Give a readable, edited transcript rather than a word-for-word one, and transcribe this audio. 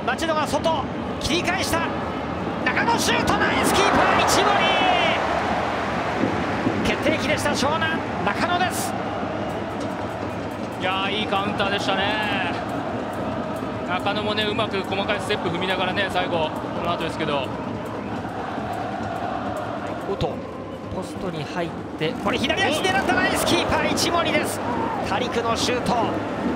町野が外切り返した。中野シュート、ナイスキーパー一森。決定機でした湘南、中野です。 いやー、いいカウンターでしたね。中野もね、うまく細かいステップ踏みながらね、最後この後ですけど、 音ポストに入って、これ左足狙った、ナイスキーパー一森です。タリクのシュート。